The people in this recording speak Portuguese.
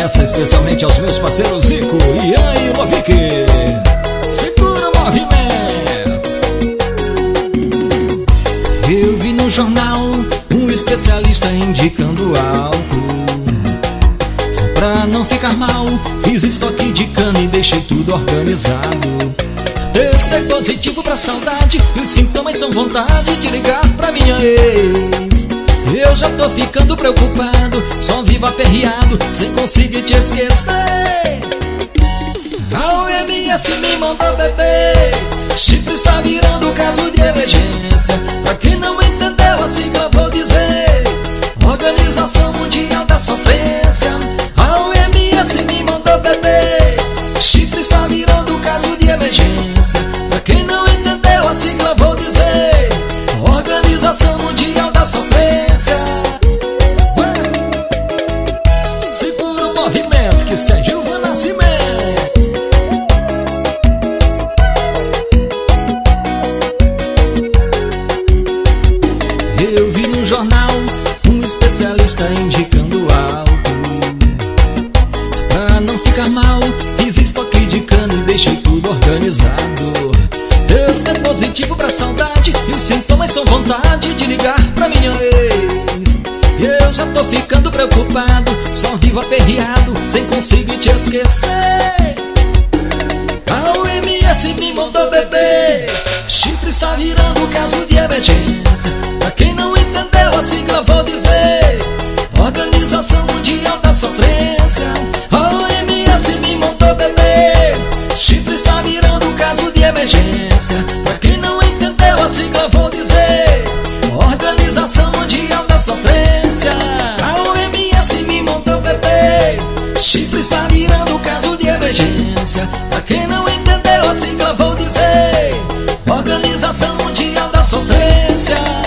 Essa especialmente aos meus parceiros Zico, Ian e Lovic. Segura o movimento. Eu vi no jornal um especialista indicando álcool. Pra não ficar mal, fiz estoque de cana e deixei tudo organizado. Testei positivo pra saudade e os sintomas são vontade de ligar pra minha ex. Eu já tô ficando preocupado, só vivo aperreado, sem conseguir te esquecer. A OMS me mandou beber, chifre está virando caso de emergência. Pra quem não entendeu a sigla vou dizer: Organização Mundial da Sofrência. A OMS me mandou beber, chifre está virando caso de emergência. Pra quem não entendeu a sigla vou dizer: Organização Mundial da Sofrência. Segura o movimento que Sérgio vai Nascimento. Eu vi no jornal um especialista indicando álcool. Pra não ficar mal, fiz estoque de cana e deixei tudo organizado. Testei positivo pra saudade e os sintomas são vontade de ligar pra minha ex. Eu já tô ficando preocupado, só vivo aperreado, sem conseguir te esquecer. A OMS me mandou beber, chifre está virando caso de emergência. Pra quem não entendeu a sigla vou dizer: Organização Mundial da Sofrência. A OMS me mandou beber, chifre está virando caso de emergência. Pra quem não entendeu a sigla vou dizer: Organização Mundial da Sofrência. A OMS me mandou beber, chifre está virando caso de emergência. Pra quem não entendeu a sigla vou dizer: Organização Mundial da Sofrência.